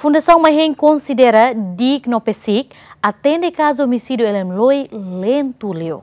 Fundação Maheng considera digno pesik atende caso homicídio Elemloi lento leu.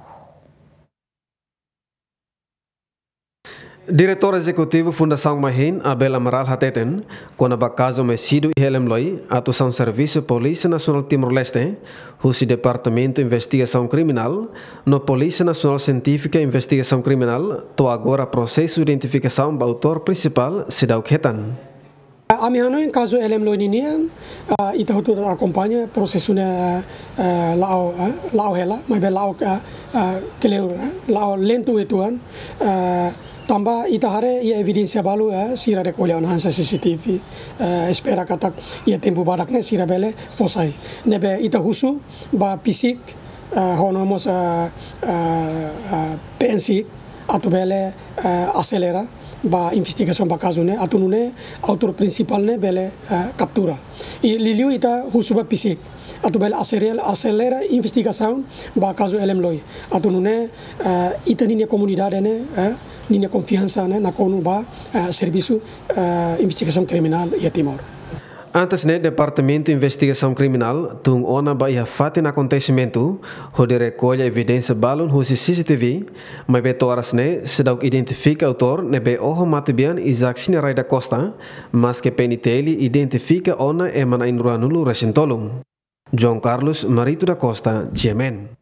Diretor Executivo Fundação Maheng, Abel Amaral Hateten, quando o caso homicídio Elemloi, atuação Serviço Polícia Nacional Timor-Leste, o Departamento de Investigação Criminal, no Polícia Nacional Científica e Investigação Criminal, to agora processo de identificação do autor principal, Sidau Ketan. A minha em caso Elemloi ini ita hutu acompanha procesunya lao hela, mas lao keleu lao lento ituan. Tambah ita hare ia evidência balu sira recolher na hansa CCTV espera kata ia tempo barakne sira bele fosai nebe ita husu ba pisik honomos PNC atau bele acelera ba investigação ba caso ne atunune autor principal ne bele captura e liliu ita husu ba pisik atau bele acelera investigação ba caso Elemloi atunune ita ninia comunidade ne ninia confiança na conuba serviço investigação criminal e Timor. Antes né Departamento de Investigação Criminal tung ona ba ia fatin acontecimento onde recolhe evidência balon husi CCTV mas beto horas né se dá identifica autor ne be oho matibian Isaac Sinarai da Costa mas que peniteli identifica ona emana inruanulu resintolum João Carlos Marito da Costa Jemen.